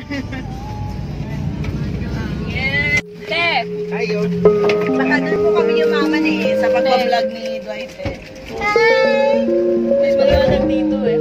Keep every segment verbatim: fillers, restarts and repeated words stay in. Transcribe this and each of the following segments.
Yes! Te! Ayun. Saka doon po kami yumaman eh, sa pag-vlog ni Dwight eh. Hi! Mas maliwanag dito eh.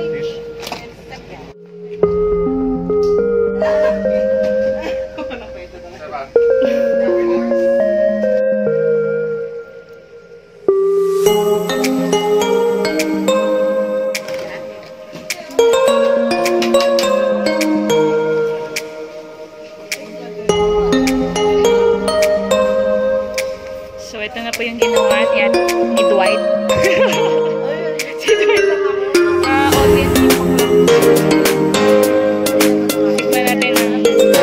So, ito na po yung ginawa yan ni Dwight. Si Dwight lang ako. Ah, audience yung Tignan natin na.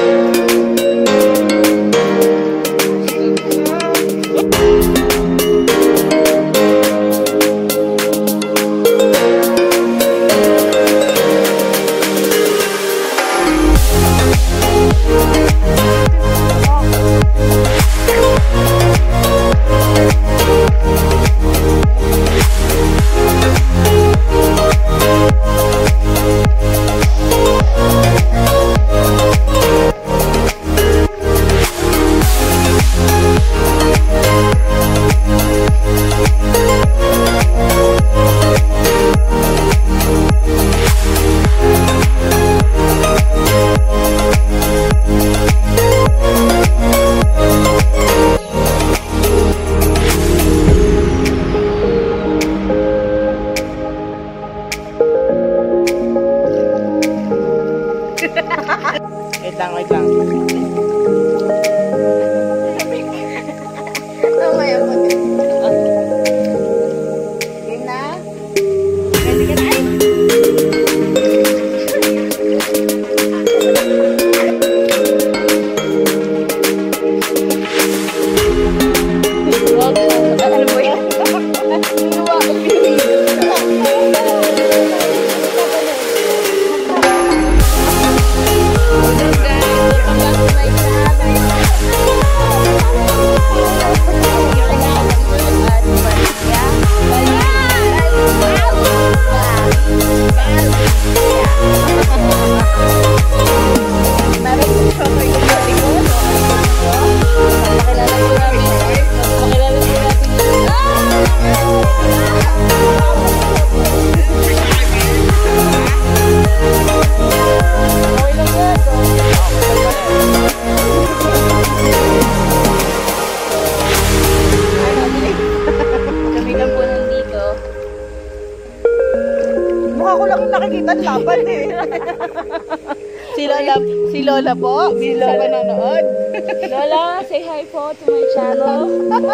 Wait lang, wait lang. Mamaya mo. Game na? Ready ka na? Ano mo yan? Ginawa ko pinili. Mukha ko lang nakikita ang laban eh. Si Lola, si Lola po, si Lola nanonood. Lola, say hi po to my channel.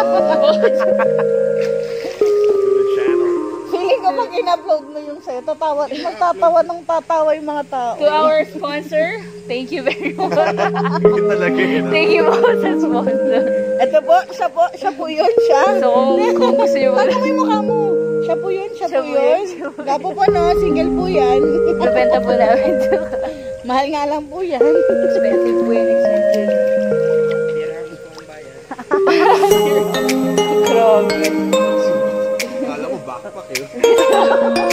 Feeling ko pag in-upload mo yung sa'yo, tatawa, magtatawa ng tatawa yung mga tao. To our sponsor, thank you very much. Talaga yun. Thank you po sa sponsor. Ito po, siya po, siya po yun, siya. So, kung gusto nyo Ano mo yung mukha mo? Siya po yun, siya, Siya po po yun. yun. Gapo po no, single po yan. Nabenta po namin. Mahal nga lang po yan. Expensive po yan, expensive. Grabe. Kala mo backpack eh.